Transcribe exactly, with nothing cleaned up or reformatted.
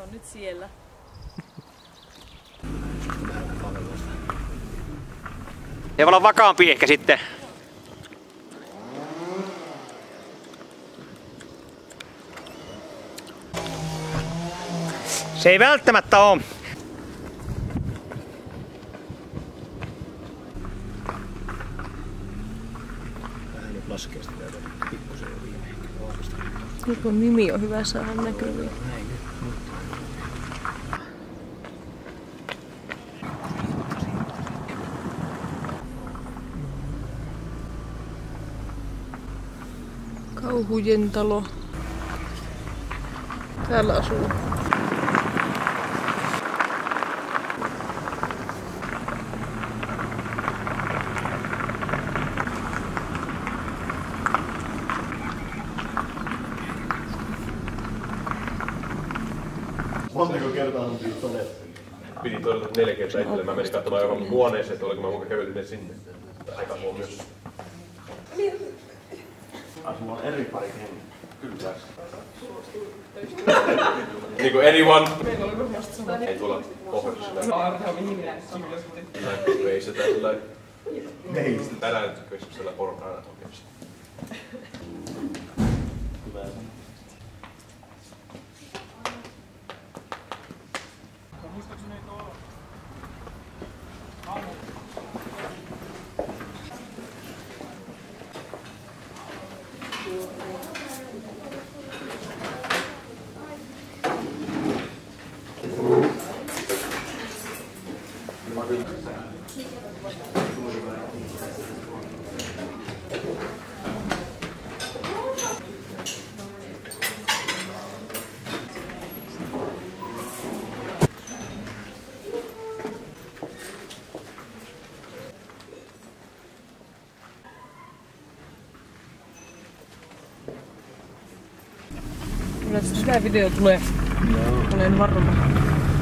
on nyt siellä. Se voi olla vakaampi ehkä sitten. Se ei välttämättä oo. Vähän nyt laskee sitä vielä pikkusen jo viimeinkin. Nyt kun nimi on hyvä saada näkyviin. Kauhujen talo. Täällä asuu. Montako kertaa on piti todeta? Piti todeta neljä kertaa itselle. Mä menin katsomaan joka huoneeseen, että oliko mä muka kävelin sinne. Aika huomioon myös. Ai sulla on eri pari hengiä. Kyllä. Niinku anyone. Ei tuolla pohjoisessa. Ei se tällä. Ei sitä tänään keskustella portaana oikeesti. Hyvä. Kyllä sitä video tulee. Olen varma.